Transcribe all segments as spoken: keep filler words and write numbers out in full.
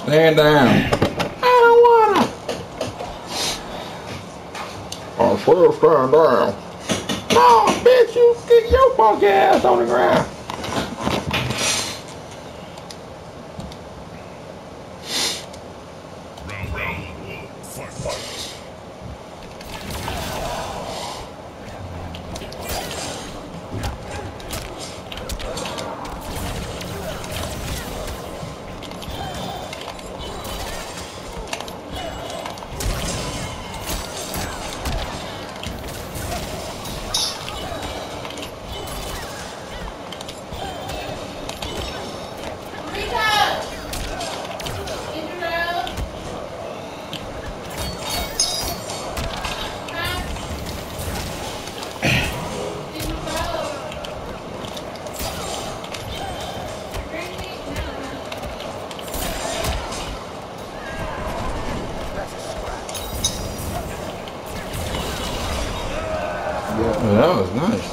Stand down. I don't wanna. I swear, stand down. Oh, bitch, you get your funky ass on the ground. Well, that was nice.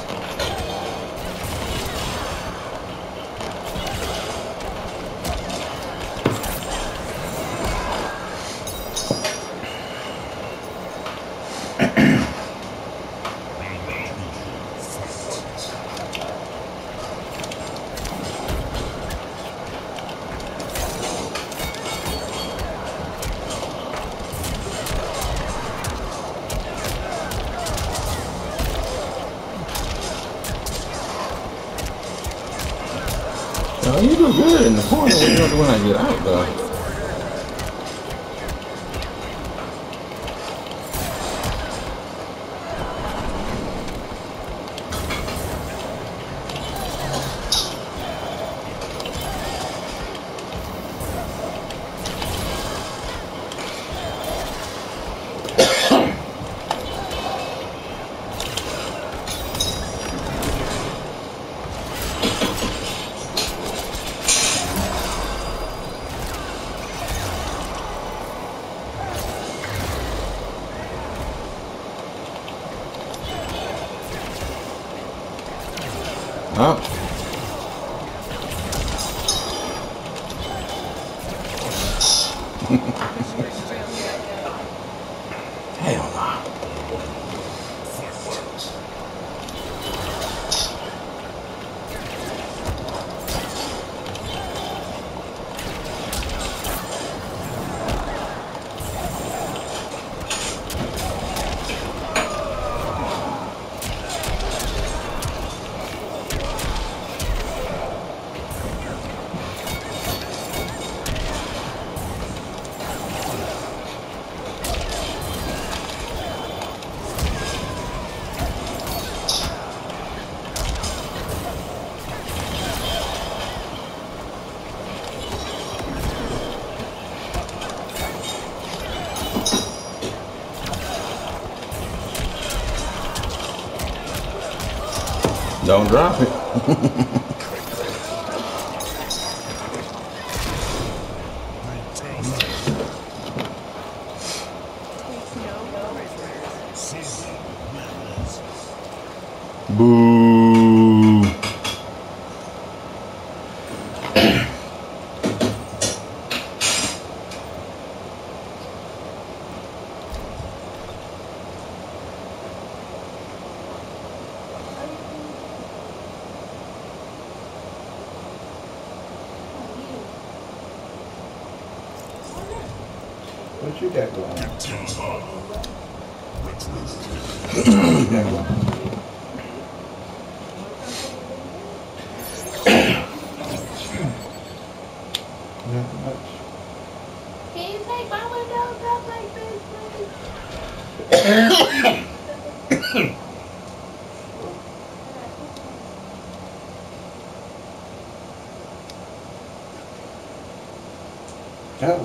Well, you do good in the corner when you when I get out though. Oh. Hell no. Don't drop it. Boo. What you got going on? What you got going on? Nothing much. Can you take my windows up like this, please? No.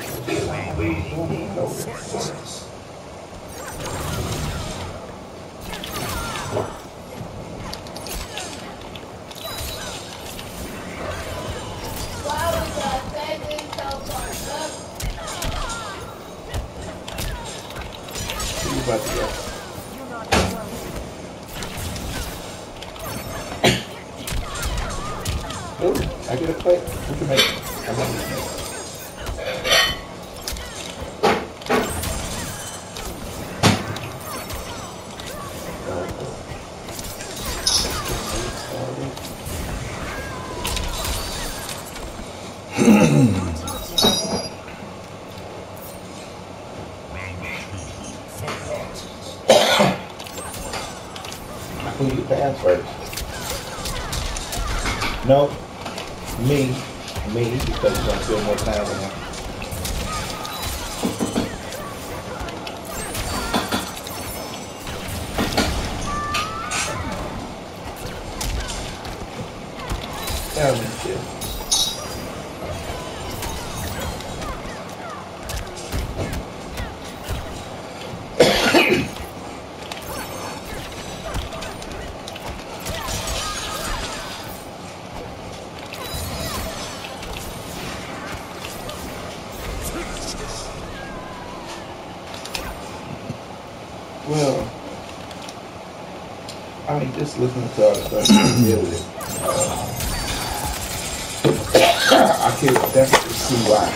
Why was I standing so far up? You about to go. Oh, I get a plate. What you make? I'm not hands first. No, me, me, because it's gonna feel more time than that. Tell me shit. Well, I mean, just listening to all the stuff you deal with it, uh, I can definitely see why.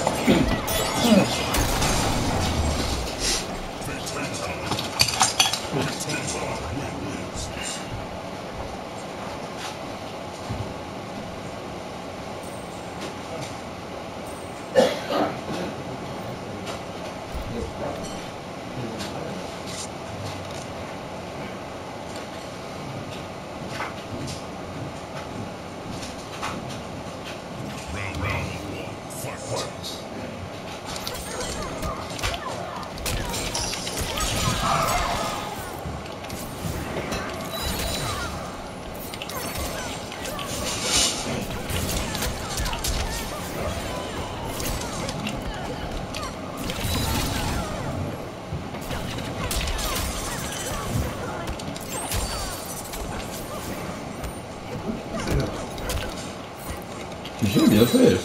You should be upstairs.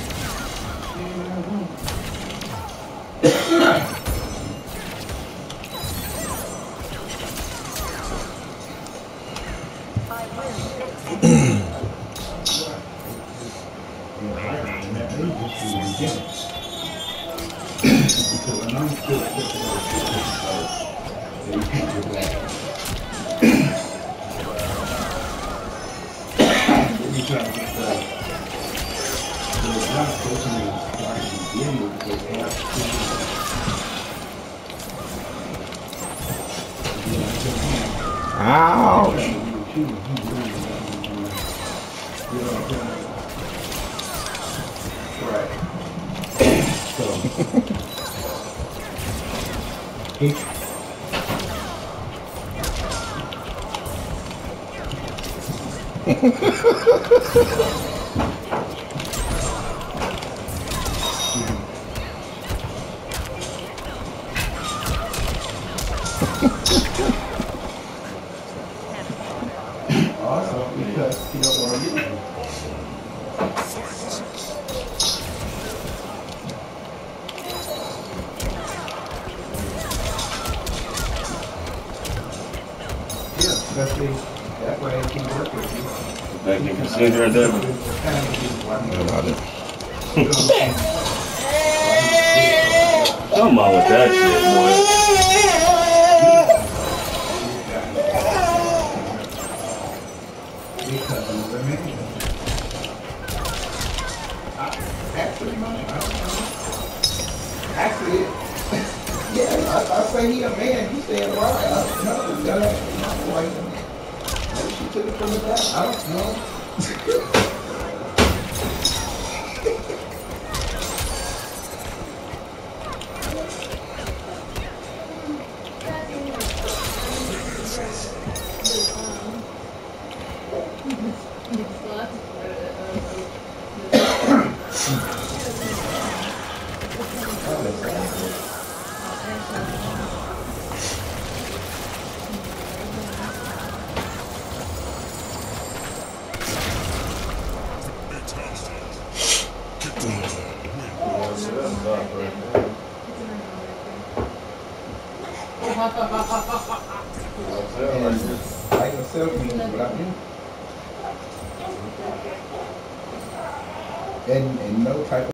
Ouch! Right. Also, because he don't want to get it. Yeah, especially that way it can work with you. Back in consider that. Come on with that shit, boy. Because of the man. Actually, man, I don't know. Actually, yeah, I, I say he a man, he saying right. I don't know. You gotta have to know, like, maybe she took it from the back. I don't know. Like myself, you know what I mean? And, and no type of